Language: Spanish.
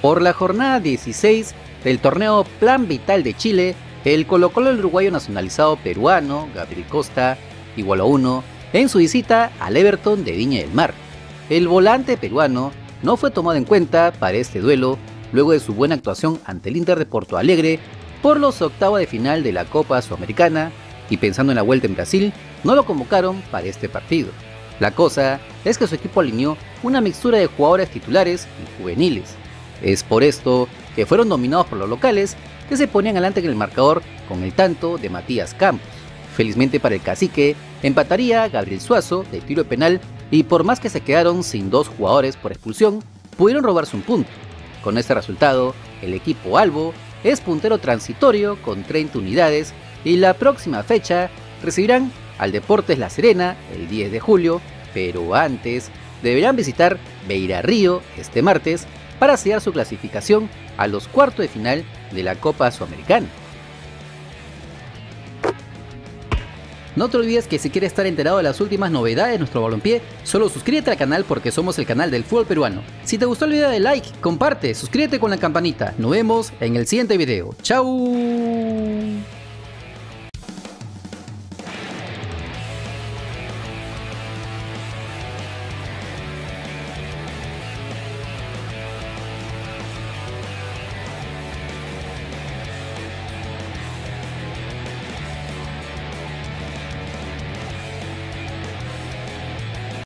Por la jornada 16 del torneo Plan Vital de Chile, el Colo-Colo del uruguayo nacionalizado peruano, Gabriel Costa, igualó a 1 en su visita al Everton de Viña del Mar. El volante peruano no fue tomado en cuenta para este duelo luego de su buena actuación ante el Inter de Porto Alegre por los octavos de final de la Copa Sudamericana, y pensando en la vuelta en Brasil, no lo convocaron para este partido. La cosa es que su equipo alineó una mixtura de jugadores titulares y juveniles. Es por esto que fueron dominados por los locales, que se ponían adelante en el marcador con el tanto de Matías Campos. Felizmente para el cacique, empataría Gabriel Suazo de tiro penal, y por más que se quedaron sin 2 jugadores por expulsión, pudieron robarse un punto. Con este resultado, el equipo albo es puntero transitorio con 30 unidades y la próxima fecha recibirán al Deportes La Serena el 10 de julio, pero antes deberán visitar Beira Río este martes para sellar su clasificación a los cuartos de final de la Copa Sudamericana. No te olvides que si quieres estar enterado de las últimas novedades de nuestro balompié, solo suscríbete al canal porque somos el canal del fútbol peruano. Si te gustó el video, dale like, comparte, suscríbete con la campanita. Nos vemos en el siguiente video. ¡Chao!